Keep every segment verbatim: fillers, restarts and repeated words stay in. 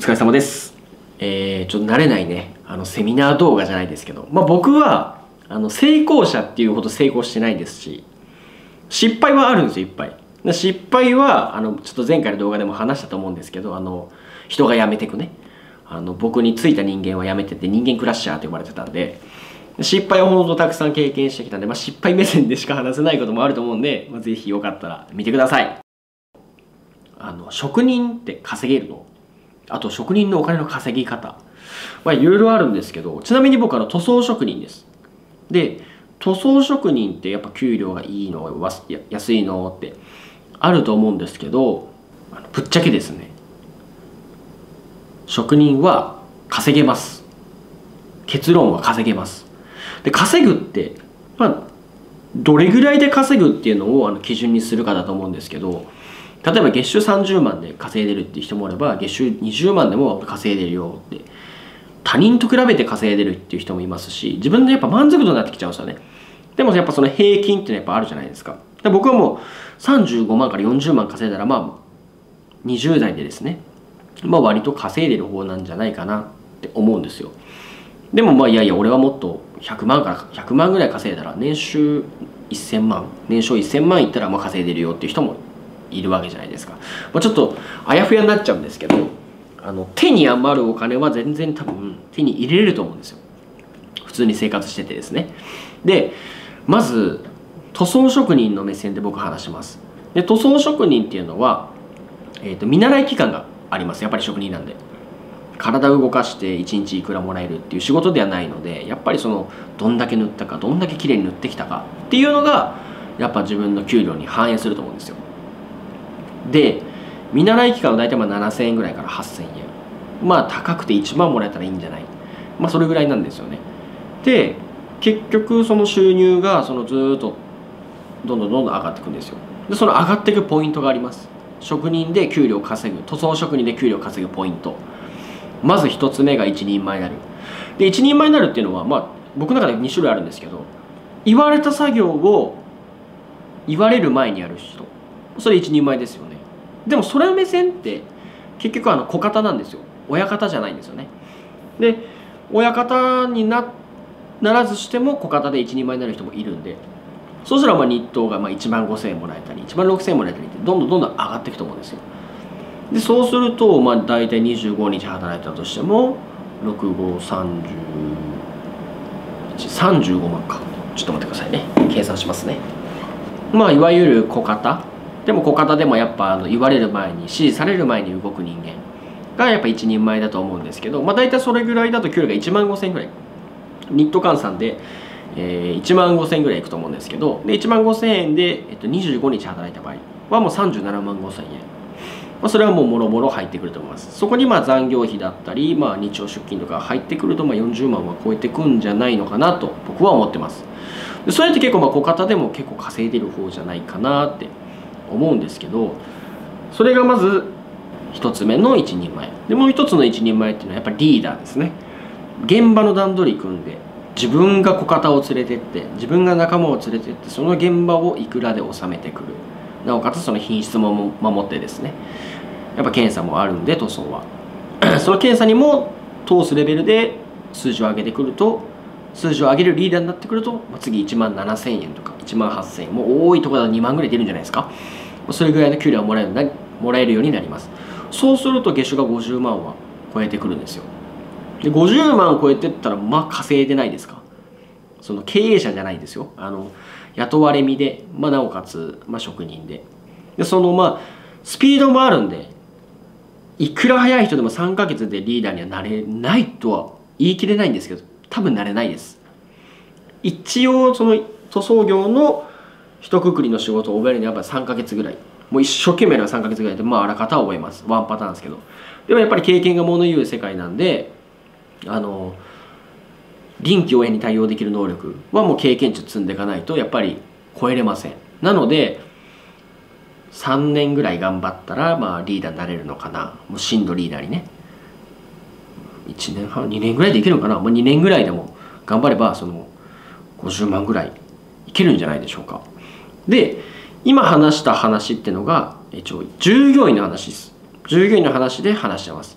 疲れ様です。えー、ちょっと慣れないね、あのセミナー動画じゃないですけど、まあ僕はあの成功者っていうほど成功してないですし、失敗はあるんですよ、いっぱい。失敗はあのちょっと前回の動画でも話したと思うんですけど、あの人が辞めてくね、あの僕についた人間は辞めてて、人間クラッシャーと呼ばれてたんで、失敗をほんとたくさん経験してきたんで、まあ、失敗目線でしか話せないこともあると思うんで、まあ、ぜひよかったら見てください。あの職人って稼げるの？あと職人のお金の稼ぎ方、まあいろいろあるんですけど、ちなみに僕は塗装職人です。で、塗装職人ってやっぱ給料がいいの、安いのってあると思うんですけど、ぶっちゃけですね、職人は稼げます。結論は稼げます。で、稼ぐって、まあ、どれぐらいで稼ぐっていうのをあの基準にするかだと思うんですけど、例えば月収さんじゅうまんで稼いでるっていう人もいれば、月収にじゅうまんでも稼いでるよって、他人と比べて稼いでるっていう人もいますし、自分でやっぱ満足度になってきちゃうんですよね。でもやっぱその平均っていうのはやっぱあるじゃないですか。で、僕はもうさんじゅうごまんからよんじゅうまん稼いだら、まあにじゅう代でですね、まあ割と稼いでる方なんじゃないかなって思うんですよ。でもまあいやいや、俺はもっとひゃくまんからひゃくまんぐらい稼いだら、年収せんまん、年商せんまんいったらまあ稼いでるよっていう人もいるわけじゃないですか。まあ、ちょっとあやふやになっちゃうんですけど、あの手に余るお金は全然多分手に入れれると思うんですよ、普通に生活しててですね。で、まず塗装職人の目線で僕話します。で、塗装職人っていうのは、えーと、見習い期間があります。やっぱり職人なんで体を動かしていちにちいくらもらえるっていう仕事ではないので、やっぱりそのどんだけ塗ったか、どんだけ綺麗に塗ってきたかっていうのがやっぱ自分の給料に反映すると思うんですよ。で、見習い期間は大体まあななせんえんぐらいからはっせんえん、まあ高くていちまんもらえたらいいんじゃない、まあそれぐらいなんですよね。で、結局その収入がそのずーっとどんどんどんどん上がっていくんですよ。で、その上がっていくポイントがあります。職人で給料稼ぐ、塗装職人で給料稼ぐポイント、まず一つ目が一人前になる。で、一人前になるっていうのは、まあ僕の中でに種類あるんですけど、言われた作業を言われる前にやる人、それ一人前ですよね。でもそれの目線って結局あの小方なんですよ。親方じゃないんですよね。で、親方に な, ならずしても小方で一人前になる人もいるんで、そうしたらまあ日当がまあいちまんごせんえんもらえたりいちまんろくせんえんもらえたりってどんどんどんどん上がっていくと思うんですよ。で、そうするとまあ大体にじゅうごにち働いたとしてもろく、ご、さんじゅういち、さんじゅうごまんか。ちょっと待ってくださいね、計算しますね。まあいわゆる小方でも小方でもやっぱあの言われる前に指示される前に動く人間がやっぱ一人前だと思うんですけど、まあ大体それぐらいだと給料がいちまんごせんえんぐらい、ニット換算で、えー、いちまんごせんえんぐらいいくと思うんですけど、でいちまんごせんえんで、えっと、にじゅうごにち働いた場合はもうさんじゅうななまんごせんえん、まあ、それはもうもろもろ入ってくると思います。そこにまあ残業費だったり、まあ、日曜出勤とか入ってくるとまあよんじゅうまんは超えてくんじゃないのかなと僕は思ってます。で、それって結構まあ小方でも結構稼いでる方じゃないかなって思うんですけど、それがまず一つ目の一人前で、もう一つの一人前っていうのはやっぱりリーダーですね。現場の段取り組んで自分が小方を連れてって自分が仲間を連れてってその現場をいくらで収めてくる、なおかつその品質も守ってですね、やっぱ検査もあるんで塗装はその検査にも通すレベルで数字を上げてくると、数字を上げるリーダーになってくると次いちまんななせんえんとかいちまんはっせんえん、もう多いところだとにまんぐらい出るんじゃないですか。それぐらいの給料をもらえるようになもらえるようになります。そうすると月収がごじゅうまんは超えてくるんですよ。で、ごじゅうまん超えてったらまあ稼いでないですか。その経営者じゃないですよ、あの雇われ身で、まあ、なおかつ、まあ、職人で、でそのまあスピードもあるんで、いくら早い人でもさんかげつでリーダーにはなれないとは言い切れないんですけど、多分なれないです。一応その塗装業の一括りの仕事を覚えるにはやっぱりさんかげつぐらい、もう一生懸命なさんかげつぐらいでまああらかた覚えます。ワンパターンですけど、でもやっぱり経験がもの言う世界なんで、あの臨機応変に対応できる能力はもう経験値積んでいかないとやっぱり超えれません。なのでさんねんぐらい頑張ったらまあリーダーになれるのかな、もう真のリーダーにね。いちねんはんにねんぐらいでいけるのかな、まあ、にねんぐらいでも頑張ればそのごじゅうまんぐらいいけるんじゃないでしょうか。で、今話した話っていうのが一応従業員の話です。従業員の話で話してます。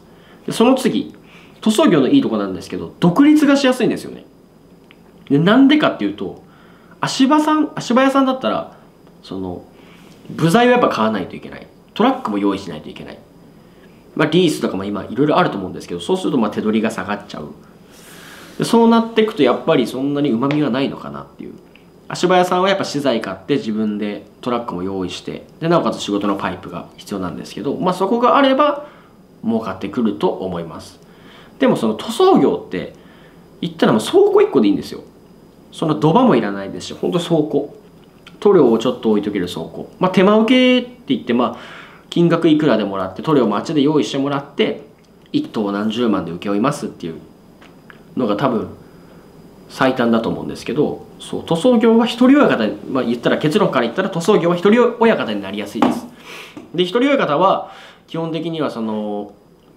でその次、塗装業のいいとこなんですけど、独立がしやすいんですよね。でなんでかっていうと、足場さん足場屋さんだったらその部材をやっぱ買わないといけない、トラックも用意しないといけない、まあ、リースとかも今いろいろあると思うんですけど、そうするとまあ手取りが下がっちゃう。でそうなっていくとやっぱりそんなにうまみはないのかなっていう。足場屋さんはやっぱ資材買って自分でトラックも用意して、でなおかつ仕事のパイプが必要なんですけど、まあ、そこがあれば儲かってくると思います。でもその塗装業って言ったらもう倉庫いっこでいいんですよ。その土場もいらないですし、本当倉庫、塗料をちょっと置いとける倉庫、まあ、手間受けって言って、まあ金額いくらでもらって塗料もあっちで用意してもらっていっ棟何十万で請け負いますっていうのが多分最短だと思うんですけど、そう塗装業は一人親方、まあ、言ったら結論から言ったら塗装業は一人親方になりやすいです。で一人親方は基本的にはその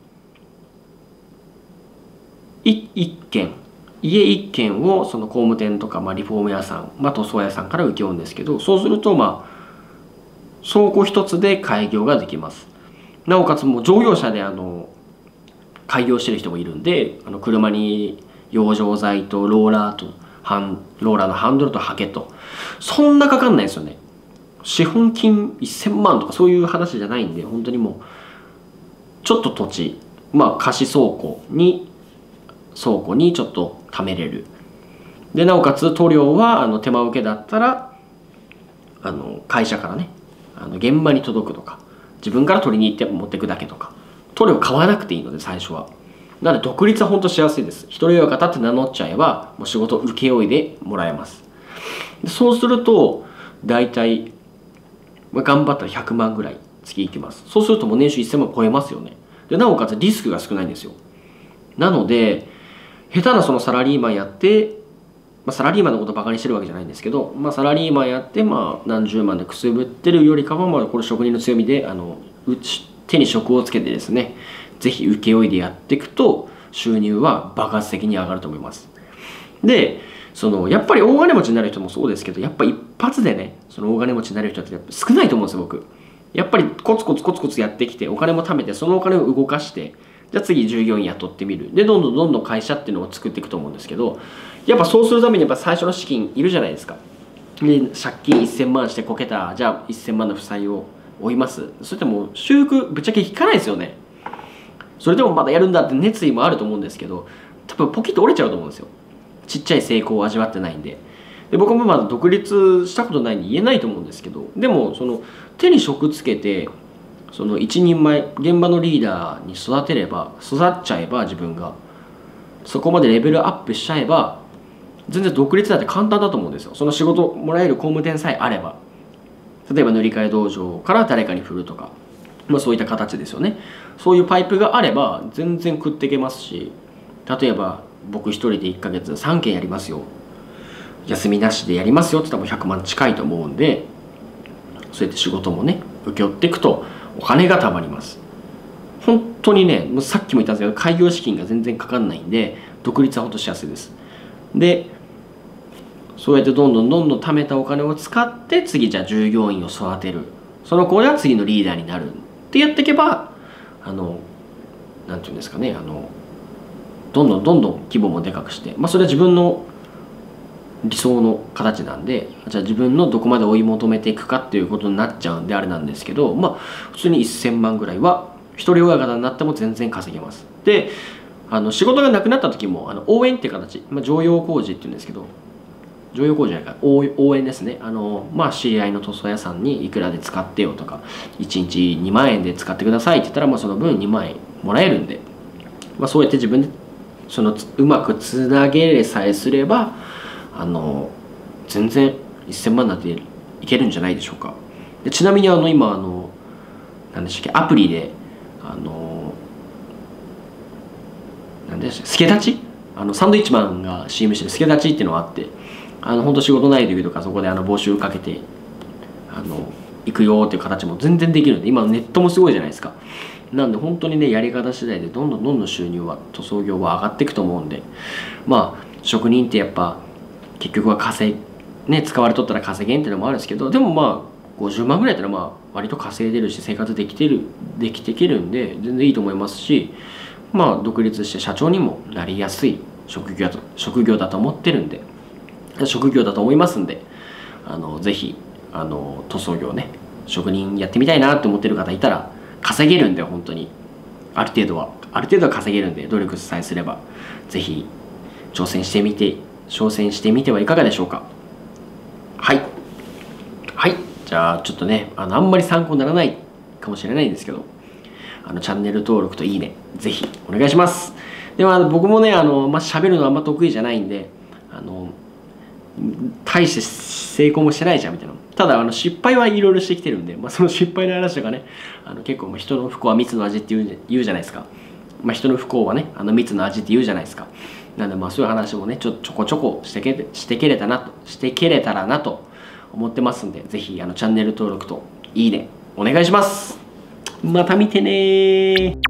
い一軒家一軒をその工務店とか、まあ、リフォーム屋さん、まあ、塗装屋さんから請け負うんですけど、そうするとまあ倉庫一つで開業ができます。なおかつもう乗用車であの開業してる人もいるんで、あの車に養生剤とローラーとハンローラーのハンドルとハケと、そんなかかんないですよね。資本金せんまんとかそういう話じゃないんで、本当にもうちょっと土地、まあ貸し倉庫に倉庫にちょっと貯めれる。でなおかつ塗料はあの手間受けだったらあの会社からね、あの現場に届くとか、自分から取りに行って持っていくだけとか、塗料買わなくていいので最初は。なので独立は本当しやすいです。一人親方って名乗っちゃえばもう仕事請負いでもらえます。でそうすると大体、まあ、頑張ったらひゃくまんぐらい月いきます。そうするともう年収せんまん超えますよね。でなおかつリスクが少ないんですよ。なので下手なそのサラリーマンやって、まあ、サラリーマンのことバカにしてるわけじゃないんですけど、まあ、サラリーマンやってまあ何十万でくすぶってるよりかは、まあこれ職人の強みで、あのうち手に職をつけてですね、ぜひ請負いでやっていくと収入は爆発的に上がると思います。でそのやっぱり大金持ちになる人もそうですけど、やっぱ一発でねその大金持ちになる人ってやっぱ少ないと思うんですよ僕。やっぱりコツコツコツコツやってきてお金も貯めて、そのお金を動かして、じゃあ次従業員雇ってみる、でどんどんどんどん会社っていうのを作っていくと思うんですけど、やっぱそうするためにやっぱ最初の資金いるじゃないですか。で借金せんまんしてこけた、じゃあせんまんの負債を負います。それってもう修復ぶっちゃけ引かないですよね。それでもまだやるんだって熱意もあると思うんですけど、多分ポキッと折れちゃうと思うんですよ。ちっちゃい成功を味わってないんで。で僕もまだ独立したことないんで言えないと思うんですけど、でもその手に職つけてその一人前現場のリーダーに育てれば、育っちゃえば、自分がそこまでレベルアップしちゃえば全然独立だって簡単だと思うんですよ。その仕事もらえる工務店さえあれば、例えば塗り替え道場から誰かに振るとか、まあ、そういった形ですよね。そういうパイプがあれば全然食っていけますし、例えば僕一人でいっかげつさんけんやりますよ、休みなしでやりますよって言ったらもうひゃくまん近いと思うんで、そうやって仕事もね請け負っていくとお金が貯まります。本当にね、もうさっきも言ったんですけど開業資金が全然かかんないんで独立は本当しやすいです。でそうやってどんどんどんどん貯めたお金を使って次じゃあ従業員を育てる、その子が次のリーダーになるってやっていけば、あのなんていうんですかね、あのどんどんどんどん規模もでかくして、まあそれは自分の理想の形なんで、じゃあ自分のどこまで追い求めていくかっていうことになっちゃうんであれなんですけど、まあ普通にせんまんぐらいは一人親方になっても全然稼げます。であの仕事がなくなった時もあの応援っていう形、まあ、常用工事っていうんですけど、常用工事じゃないか、応応援ですね。あのまあ知り合いの塗装屋さんにいくらで使ってよとか、いちにちにまんえんで使ってくださいって言ったら、まあその分にまんえんもらえるんで、まあ、そうやって自分でそのうまくつなげさえすれば、あの全然せんまんなんていけるんじゃないでしょうか。でちなみにあの今あの何でしたっけ、アプリであの何でしたっけ、助太刀、あのサンドイッチマンが シーエム してる助太刀っていうのがあって、あの本当仕事ない時とかそこであの募集かけてあの行くよっていう形も全然できるんで、今ネットもすごいじゃないですか。なんで本当にねやり方次第でどんどんどんどん収入は塗装業は上がっていくと思うんで、まあ職人ってやっぱ結局は稼いね使われとったら稼げんっていうのもあるんですけど、でもまあごじゅうまんぐらいだったらまあ割と稼いでるし生活できてるできていけるんで全然いいと思いますし、 まあ独立して社長にもなりやすい職業だと職業だと思ってるんで職業だと思いますんで、あのぜひあの塗装業ね、職人やってみたいなって思ってる方いたら稼げるんで、本当にある程度はある程度は稼げるんで、努力さえすればぜひ挑戦してみて挑戦してみてはいかがでしょうか。はいはい、じゃあちょっとね、あのあんまり参考にならないかもしれないんですけど、あのチャンネル登録といいねぜひお願いします。では僕もね、あのまあ喋るのあんま得意じゃないんで、あの大して成功もしてないじゃんみたいな。ただあの失敗はいろいろしてきてるんで、まあ、その失敗の話とかね、あの結構人の不幸は蜜の味って言う言うじゃないですか。まあ、人の不幸はね、あの蜜の味って言うじゃないですか。なのでまあそういう話もね、ちょちょこちょこしてけしてけれたなとしてけれたらなと思ってますんで、ぜひあのチャンネル登録といいねお願いします。また見てねー。